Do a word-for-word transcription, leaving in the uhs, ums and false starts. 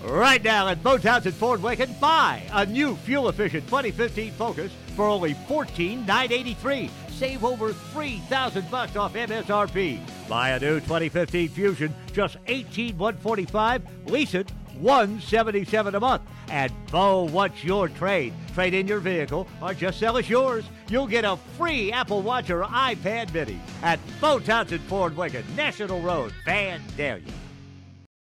Right now at Beau, Townsend Ford Wagon, buy a new fuel-efficient twenty fifteen Focus for only fourteen thousand nine hundred eighty-three dollars. Save over three thousand bucks off M S R P. Buy a new twenty fifteen Fusion, just eighteen thousand one hundred forty-five dollars. Lease it, one hundred seventy-seven dollars a month. And Beau wants your trade. Trade in your vehicle or just sell us yours. You'll get a free Apple Watch or iPad mini at Beau, Townsend Ford Wagon, National Road, Vandalia.